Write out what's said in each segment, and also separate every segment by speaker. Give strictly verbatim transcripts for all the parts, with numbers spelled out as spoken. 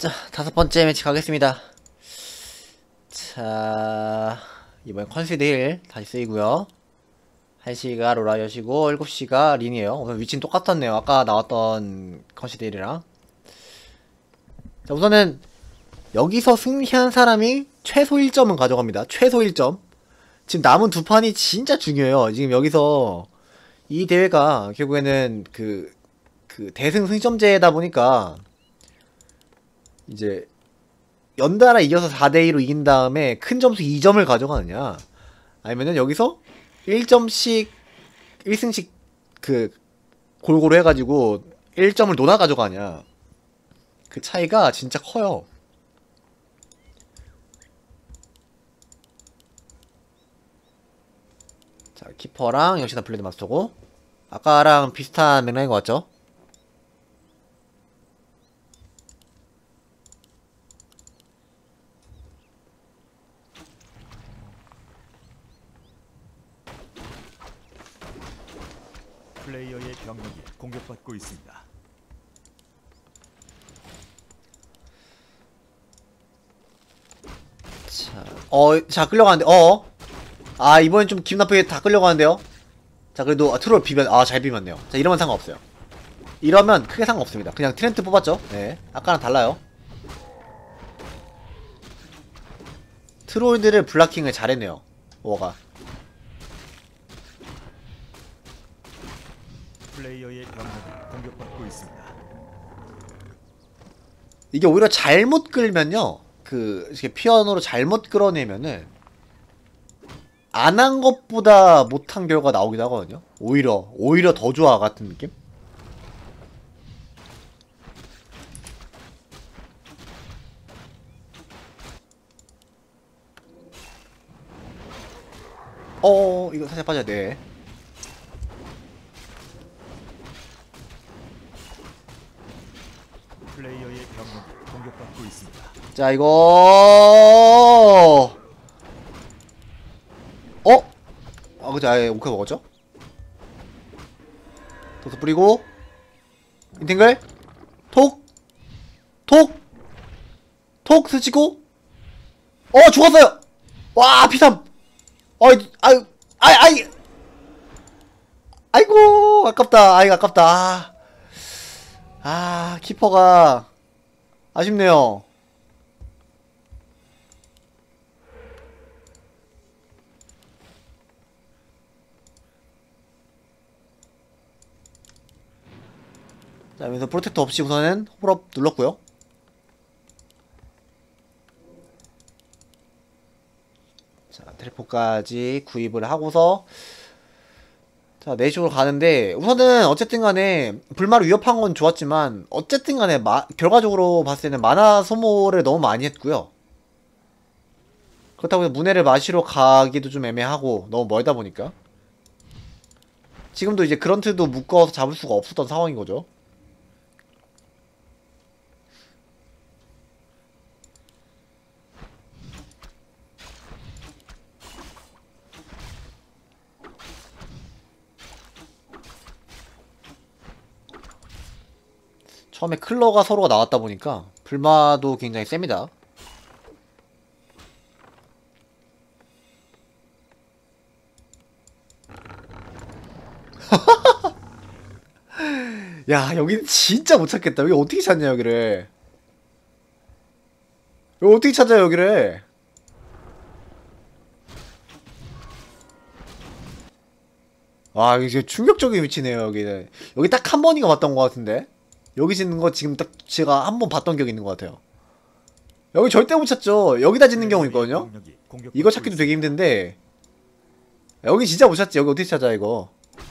Speaker 1: 자, 다섯 번째 매치 가겠습니다. 자, 이번엔 컨시드 힐 다시 쓰이고요. 한 시가 로라이엇이고 일곱 시가 린이에요. 우선 위치는 똑같았네요. 아까 나왔던 컨시드 힐이랑. 자, 우선은 여기서 승리한 사람이 최소 일 점은 가져갑니다. 최소 일 점. 지금 남은 두 판이 진짜 중요해요. 지금 여기서 이 대회가 결국에는 그, 그 대승 승점제다 보니까 이제 연달아 이겨서 사 대 이로 이긴 다음에 큰 점수 이 점을 가져가느냐, 아니면은 여기서 일 점씩 일 승씩 그 골고루 해가지고 일 점을 노나 가져가냐, 그 차이가 진짜 커요. 자, 키퍼랑 역시나 블레드 마스터고 아까랑 비슷한 맥락인 것 같죠?
Speaker 2: 플레이어의 병력이 공격받고 있습니다.
Speaker 1: 자, 어, 자, 끌려가는데, 어? 아, 이번엔 좀 기분 나쁘게 다 끌려가는데요? 자, 그래도, 아, 트롤 비변, 아, 잘 비볐네요. 자, 이러면 상관없어요. 이러면 크게 상관없습니다. 그냥 트렌트 뽑았죠? 네. 아까랑 달라요. 트롤들을 블락킹을 잘했네요. 오어가.
Speaker 2: 플레이어의 병력이 공격받고 있습니다.
Speaker 1: 이게 오히려 잘못 끌면요, 그 이렇게 피어노로 잘못 끌어내면은 안 한 것보다 못한 결과 나오기도 하거든요. 오히려 오히려 더 좋아 같은 느낌? 어, 이거 살짝 빠져야 돼.
Speaker 2: 플레이어의 병력이 공격받고 있습니다.
Speaker 1: 자, 이거 어? 아, 그죠? 아예 오케이 먹었죠? 도수 뿌리고 인팅글 톡! 톡! 톡 스치고 어, 죽었어요! 와, 피삼! 어이, 아유, 아이, 아이! 아이고, 아깝다. 아이, 아깝다. 아, 아, 키퍼가 아쉽네요. 자, 여기서 프로텍터 없이 우선은 홀업 눌렀고요. 자, 텔포까지 구입을 하고서 자, 네 쪽으로 가는데, 우선은 어쨌든 간에 불마를 위협한 건 좋았지만 어쨌든 간에 마, 결과적으로 봤을 때는 마나 소모를 너무 많이 했고요. 그렇다고 해서 문해를 마시러 가기도 좀 애매하고 너무 멀다 보니까 지금도 이제 그런트도 묶어서 잡을 수가 없었던 상황인 거죠. 처음에 클러가 서로가 나왔다 보니까 불마도 굉장히 셉니다. 야, 여기는 진짜 못 찾겠다. 여기 어떻게 찾냐, 여기를. 여기 어떻게 찾아요, 여기를. 와, 이게 진짜 충격적인 위치네요, 여기는. 여기 딱 한 번인가 봤던 것 같은데. 여기 짓는 거 지금 딱 제가 한 번 봤던 기억이 있는 것 같아요. 여기 절대 못 찾죠. 여기다 짓는 경우 있거든요. 이거 찾기도 되게 힘든데 여기 진짜 못 찾지. 여기 어떻게 찾아, 이거.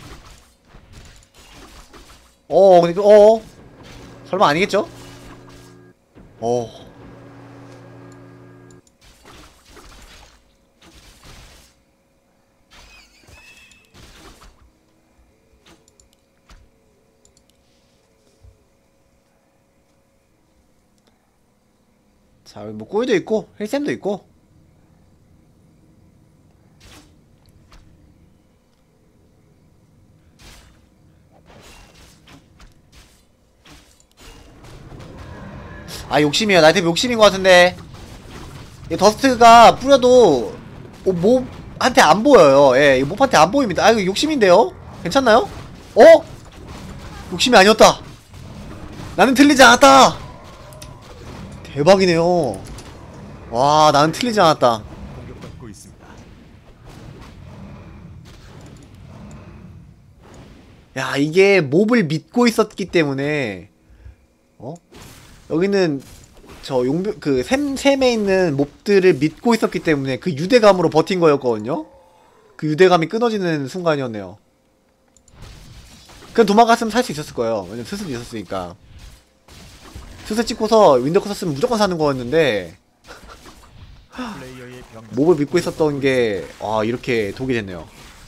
Speaker 1: 어, 근데, 어, 설마 아니겠죠? 어. 자, 여기 뭐 꿀도 있고 힐샘도 있고. 아 욕심이에요. 나이트 욕심인 것 같은데. 이 더스트가 뿌려도 어, 몹한테 안 보여요. 예, 이 몹한테 안 보입니다. 아 이거 욕심인데요? 괜찮나요? 어? 욕심이 아니었다. 나는 틀리지 않았다. 대박이네요. 와, 나는 틀리지 않았다.
Speaker 2: 공격받고 있습니다.
Speaker 1: 야, 이게 몹을 믿고 있었기 때문에 어? 여기는 저 용병 그 샘, 샘에 있는 몹들을 믿고 있었기 때문에 그 유대감으로 버틴 거였거든요. 그 유대감이 끊어지는 순간이었네요. 그냥 도망갔으면 살 수 있었을 거예요. 왜냐면 스스도 있었으니까. 스스 찍고서 윈더커 썼으면 무조건 사는 거였는데
Speaker 2: 플레이어의 병력이
Speaker 1: 몹을 믿고 있었던 게 아 이렇게 독이 됐네요.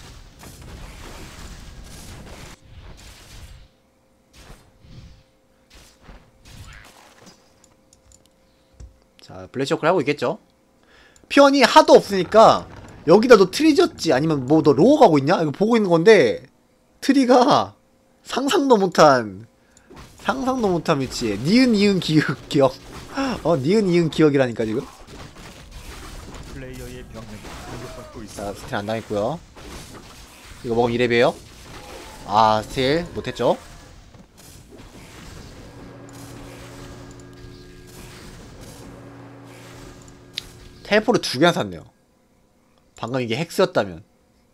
Speaker 1: 자, 블레시워크를 하고 있겠죠? 피언이 하도 없으니까 여기다 너 트리 지었지? 아니면 뭐 너 로어 가고 있냐? 이거 보고 있는 건데 트리가 상상도 못한 상상도 못한 위치에 니은 이은 기억 기억 어 니은 이은 기억이라니까 지금.
Speaker 2: 플레이어의 병력이 공격받고
Speaker 1: 자,
Speaker 2: 있습니다.
Speaker 1: 스틸 안 당했고요. 이거 먹으면 이레벨이에요. 아, 스틸 못했죠? 텔포를 두 개나 샀네요. 방금 이게 헥스였다면.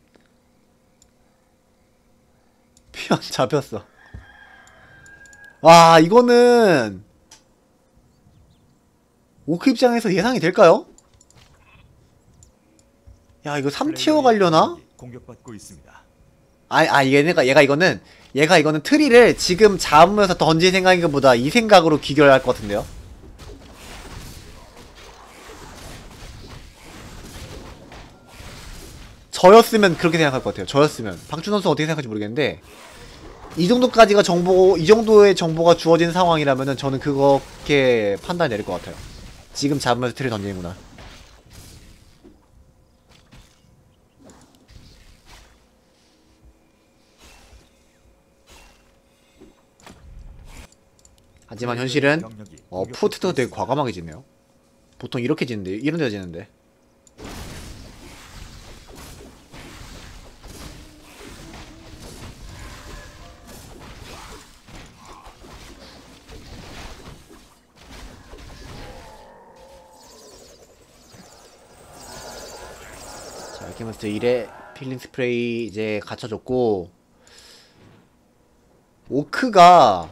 Speaker 1: 피언 잡혔어. 와, 이거는 오크 입장에서 예상이 될까요? 야, 이거 삼 티어 가려나?
Speaker 2: 병력이 공격받고 있습니다.
Speaker 1: 아, 아, 얘가, 얘가 이거는, 얘가 이거는 트리를 지금 잡으면서 던질 생각인 것보다 이 생각으로 기결할 것 같은데요? 저였으면 그렇게 생각할 것 같아요. 저였으면. 박준 선수는 어떻게 생각할지 모르겠는데, 이 정도까지가 정보, 이 정도의 정보가 주어진 상황이라면은 저는 그렇게 판단이 내릴 것 같아요. 지금 잡으면서 트리 던지는구나. 하지만 현실은
Speaker 2: 병력이
Speaker 1: 어
Speaker 2: 공격받고
Speaker 1: 푸트도 되게
Speaker 2: 있습니다.
Speaker 1: 과감하게 짓네요. 보통 이렇게 짓는데 이런 데다 짓는데. 자, 알케미스트 일에 필링 스프레이 이제 갖춰줬고, 오크가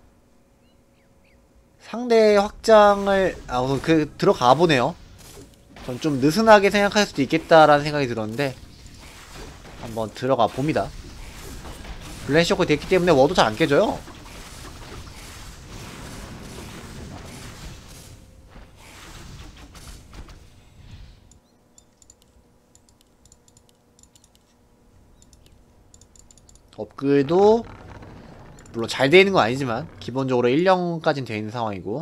Speaker 1: 상대 확장을 아 우선 그 들어가 보네요. 전 좀 느슨하게 생각할 수도 있겠다라는 생각이 들었는데 한번 들어가 봅니다. 블렌쇼크 됐기 때문에 워도 잘 안 깨져요. 업글도 물론 잘 되어 있는 건 아니지만 기본적으로 일 년까지는 되어 있는 상황이고,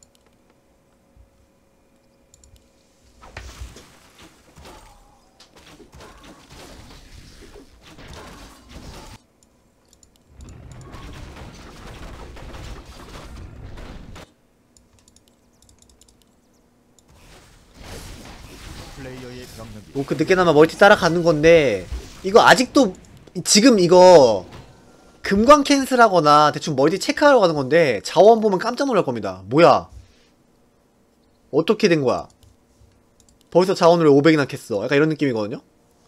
Speaker 2: 플레이어의 병력이
Speaker 1: 뭐 그 늦게나마 멀티 따라가는 건데, 이거 아직도 지금 이거 금광 캔슬하거나 대충 멀티 체크하러 가는 건데 자원 보면 깜짝 놀랄 겁니다. 뭐야? 어떻게 된 거야? 벌써 자원을 오백이나 캤어. 약간 이런 느낌이거든요?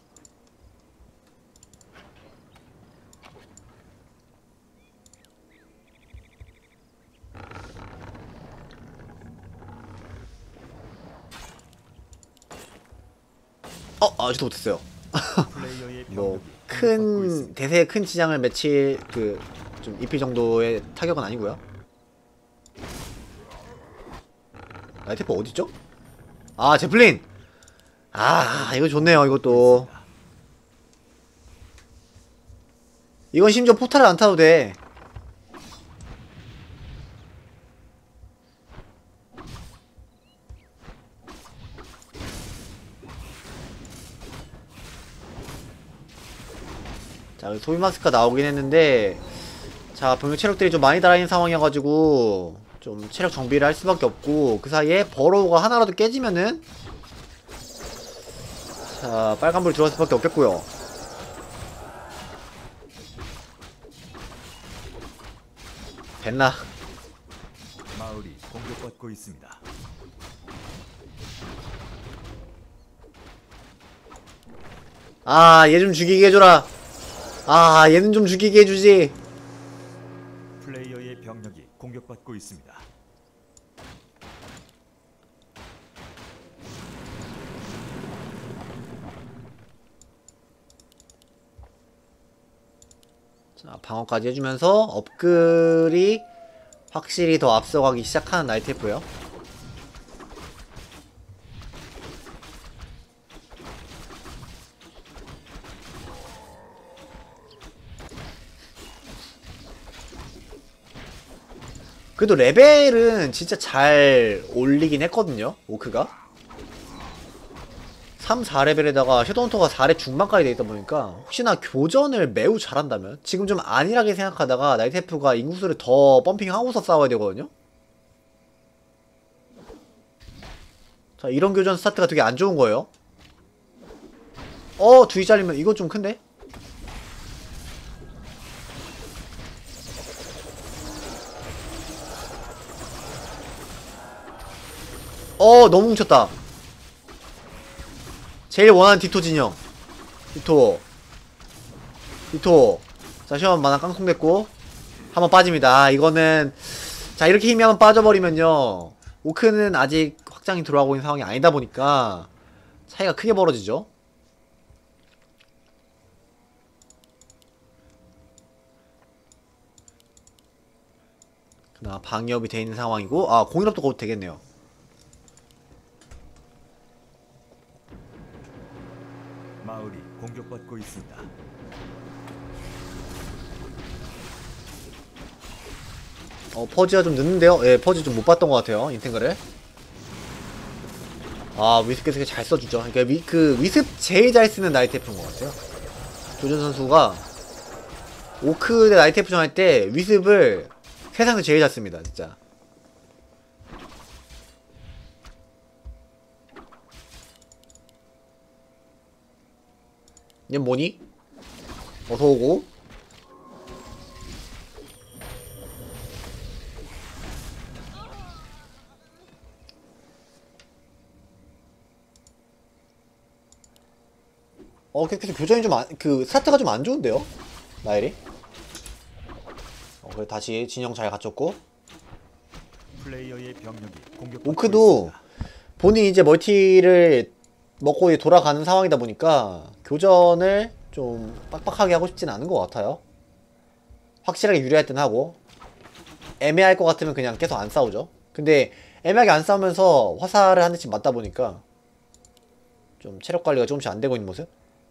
Speaker 1: 어, 아직도 못했어요.
Speaker 2: 플레이어의
Speaker 1: 뭐,
Speaker 2: 병력이 공격받고
Speaker 1: 큰,
Speaker 2: 있습니다.
Speaker 1: 대세에 큰 지장을 맺힐, 그, 좀, 입힐 정도의 타격은 아니고요. 나이테프 어딨죠? 아, 제플린! 아, 이거 좋네요, 이것도. 이건 심지어 포탈을 안 타도 돼. 자, 소비 마스크가 나오긴 했는데, 자, 병력 체력들이 좀 많이 달아있는 상황이어가지고, 좀 체력 정비를 할 수밖에 없고, 그 사이에 버로우가 하나라도 깨지면은 자 빨간불 들어갈 수밖에 없겠고요. 됐나?
Speaker 2: 마을이 공격받고 있습니다.
Speaker 1: 아, 얘 좀 죽이게 해줘라. 아, 얘는 좀 죽이게 해주지.
Speaker 2: 플레이어의 병력이 공격받고 있습니다.
Speaker 1: 자, 방어까지 해주면서 업글이 확실히 더 앞서가기 시작하는 나이테프요. 그래도 레벨은 진짜 잘 올리긴 했거든요, 오크가. 삼, 사 레벨에다가 섀도우헌터가 사 렙 중반까지 되어있다 보니까 혹시나 교전을 매우 잘한다면, 지금 좀 안일하게 생각하다가 나이테프가 인구수를 더 펌핑하고서 싸워야 되거든요. 자, 이런 교전 스타트가 되게 안 좋은 거예요. 어, 두이 잘리면 이거 좀 큰데? 어, 너무 뭉쳤다. 제일 원하는 디토 진영. 디토. 디토. 자, 시험 만화 깡통 됐고. 한번 빠집니다. 아, 이거는. 자, 이렇게 힘이 한번 빠져버리면요. 오크는 아직 확장이 들어가고 있는 상황이 아니다 보니까 차이가 크게 벌어지죠. 그나마 방위업이 돼 있는 상황이고, 아, 공일업도 곧 되겠네요.
Speaker 2: 마을이 공격받고 있습니다.
Speaker 1: 어, 퍼지가 좀 늦는데요? 예, 퍼지 좀 못 봤던 것 같아요, 인텐글을. 아, 위습 잘 써주죠. 그러니까 위, 그 위습 제일 잘 쓰는 나이테프인 것 같아요. 조준 선수가 오크 대 나이테프전 할 때 위습을 세상에서 제일 잘 씁니다, 진짜. 얘 뭐니? 어서오고. 어, 계속 교전이 좀 안, 그, 스타트가 좀 안 좋은데요? 나일이? 어, 그래, 다시 진영 잘 갖췄고.
Speaker 2: 플레이어의 병력이 공격받고
Speaker 1: 오크도
Speaker 2: 있습니다.
Speaker 1: 본인이 이제 멀티를 먹고 돌아가는 상황이다 보니까 교전을 좀 빡빡하게 하고 싶진 않은 것 같아요. 확실하게 유리할 땐 하고, 애매할 것 같으면 그냥 계속 안 싸우죠. 근데 애매하게 안 싸우면서 화살을 한 대씩 맞다 보니까 좀 체력 관리가 조금씩 안 되고 있는 모습?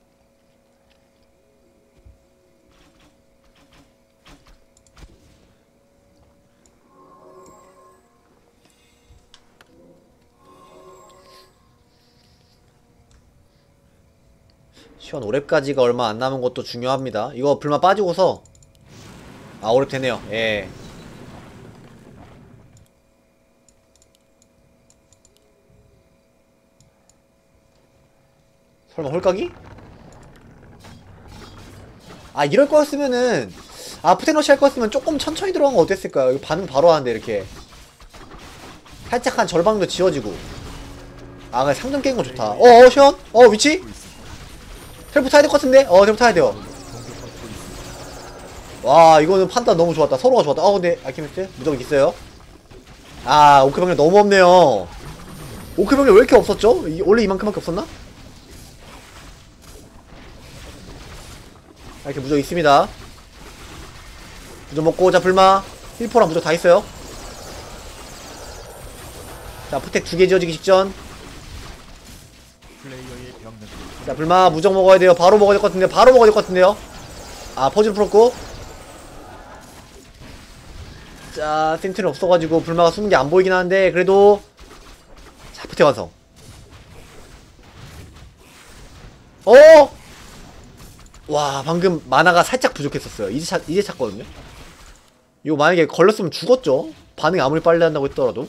Speaker 1: 시원 오 렙까지가 얼마 안 남은 것도 중요합니다. 이거 불만 빠지고서, 아, 오 렙 되네요. 예. 설마 홀까기? 아, 이럴 거였으면은, 아, 푸테너시 할 거였으면 조금 천천히 들어간 거 어땠을까요? 이거 반응 바로 하는데, 이렇게 살짝 한 절방도 지워지고. 아, 그냥 상점 깨는 거 좋다. 어, 어, 시원? 어, 위치? 텔포 타야 될 것 같은데? 어, 텔포 타야 돼요. 와, 이거는 판단 너무 좋았다. 서로가 좋았다. 어, 근데 알케미스트 무적이 있어요. 아, 오크 병력 너무 없네요. 오크 병력 왜 이렇게 없었죠? 이, 원래 이만큼밖에 없었나? 이렇게 무적 있습니다. 무적 먹고, 자, 불마. 힐포랑 무적 다 있어요. 자, 포텍 두 개 지어지기 직전.
Speaker 2: 플레이어의 병력이
Speaker 1: 자, 불마 무적 먹어야 돼요. 바로 먹어야 될 것 같은데요. 바로 먹어야 될 것 같은데요. 아, 퍼즐 풀었고. 자, 센트는 없어가지고 불마가 숨은 게 안 보이긴 하는데, 그래도. 자, 포텍 완성. 어! 와, 방금 마나가 살짝 부족했었어요. 이제 차, 이제 찼거든요. 이거 만약에 걸렸으면 죽었죠? 반응이 아무리 빨리 한다고 했더라도.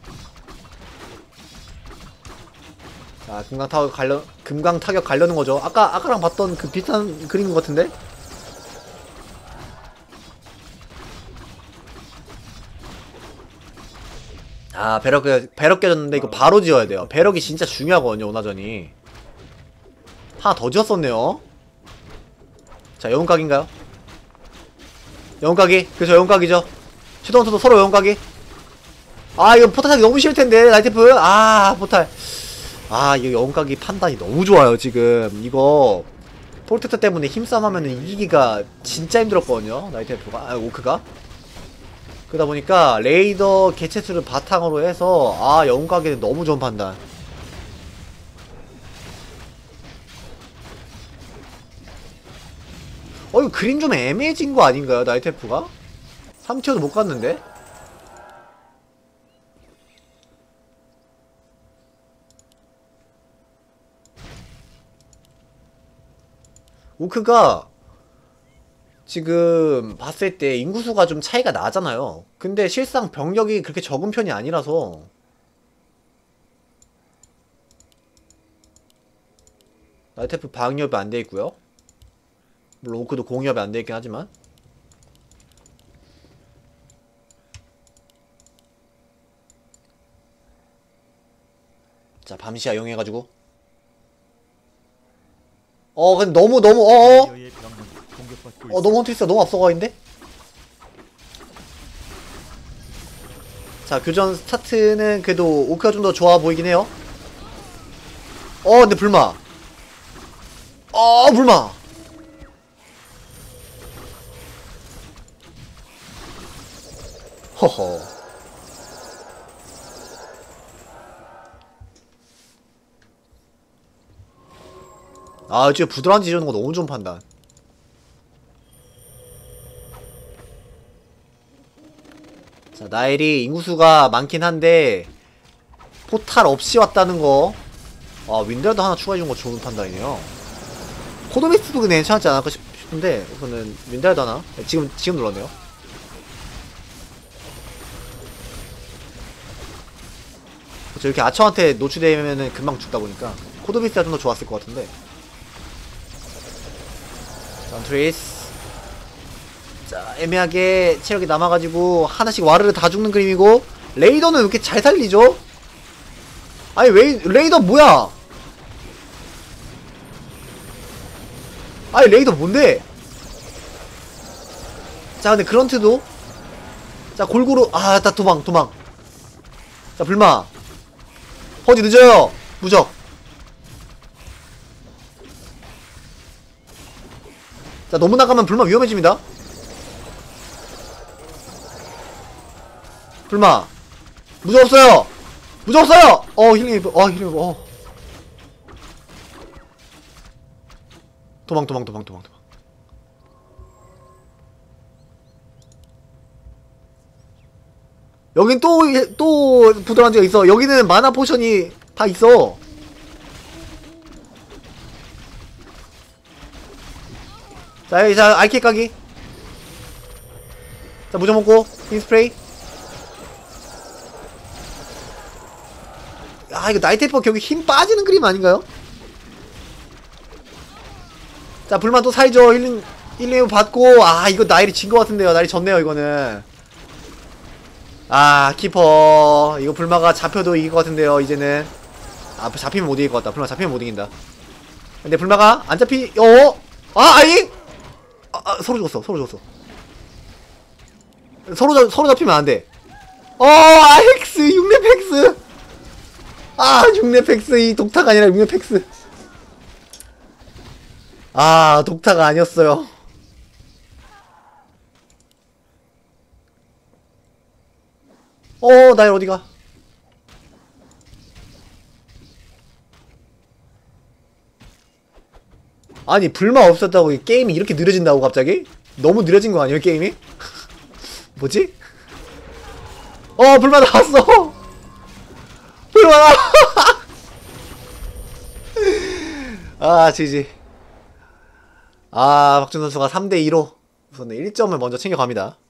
Speaker 1: 자, 금강 타격 갈려, 금강 타격 가려는 거죠. 아까, 아까랑 봤던 그 비슷한 그림인 것 같은데? 아, 배럭, 깨- 배럭 깨졌는데 이거 바로 지어야 돼요. 배럭이 진짜 중요하거든요, 오나전이. 하나 더 지었었네요. 자, 영웅각인가요? 영웅각이? 그죠, 영웅각이죠. 슈동선도 서로 영웅각이. 아, 이거 포탈 타기 너무 싫을텐데, 나이테프. 아, 포탈. 아, 이거 영웅각이 판단이 너무 좋아요, 지금. 이거, 폴텍터 때문에 힘싸움 하면은 이기기가 진짜 힘들었거든요, 나이테프가. 아, 오크가. 그러다 보니까, 레이더 개체수를 바탕으로 해서, 아, 영웅각에는 너무 좋은 판단. 어, 이거 그림 좀 애매해진 거 아닌가요, 나이테프가? 삼 티어도 못 갔는데? 오크가 지금 봤을 때 인구수가 좀 차이가 나잖아요. 근데 실상 병력이 그렇게 적은 편이 아니라서 나이테프 방위협이 안 돼 있고요. 물론 오크도 공유협이 안 돼 있긴 하지만. 자, 밤시야 이용해가지고. 어, 근데 너무 너무 어어
Speaker 2: 플레이어의 병력이 공격받고
Speaker 1: 어
Speaker 2: 있습니다.
Speaker 1: 너무 헌트리스가 너무 앞서가 있는데? 자, 교전 스타트는 그래도 오크가 좀 더 좋아 보이긴 해요. 어, 근데 불마. 어, 불마. 허허. 아, 진짜 부드러운 지르는 거 너무 좋은 판단. 자, 나엘이 인구수가 많긴 한데 포탈 없이 왔다는 거. 아, 윈드라도 하나 추가해준 거 좋은 판단이네요. 코도미스도 그냥 괜찮지 않을까 싶- 싶은데 우선은 윈드라도 하나. 네, 지금 지금 눌렀네요. 그렇죠, 이렇게 아처한테 노출되면은 금방 죽다 보니까 코도미스가 좀 더 좋았을 것 같은데. 전트리스. 자, 애매하게 체력이 남아가지고 하나씩 와르르 다 죽는 그림이고, 레이더는 왜 이렇게 잘 살리죠? 아니, 왜 레이더 뭐야? 아니, 레이더 뭔데? 자, 근데 그런트도, 자, 골고루. 아, 나 도망 도망. 자, 불마. 퍼지 늦어요. 무적. 자, 너무 나가면 불마 위험해집니다. 불마. 무적 없어요. 무적 없어요. 어, 힐링. 어, 힐링. 어. 도망 도망 도망 도망 도망. 여긴 또 또 부드러운 데가 있어. 여기는 마나 포션이 다 있어. 자, 여기 자, 아이케 까기. 자, 무적 먹고 흰 스프레이. 아, 이거 나이테이퍼 여기 힘 빠지는 그림 아닌가요? 자, 불만 또 살죠. 힐링 힐링 받고. 아, 이거 나일이 진 것 같은데요. 나일이 졌네요, 이거는. 아, 키퍼. 이거 불마가 잡혀도 이길 것 같은데요, 이제는. 아, 잡히면 못 이길 것 같다. 불마 잡히면 못 이긴다. 근데 불마가 안 잡히, 어? 아, 아잉! 아, 아, 서로 죽었어, 서로 죽었어. 서로, 잡, 서로 잡히면 안 돼. 어, 아, 헥스, 육 렙 헥스! 아, 육 렙 헥스, 이 독타가 아니라 육 렙 헥스. 아, 독타가 아니었어요. 어, 나일 어디가? 아니, 불마 없었다고 게임이 이렇게 느려진다고 갑자기? 너무 느려진 거 아니에요, 게임이? 뭐지? 어, 불마 나왔어! 불마 나 아, 지지. 아, 박준 선수가 삼 대 이로 우선 일 점을 먼저 챙겨갑니다.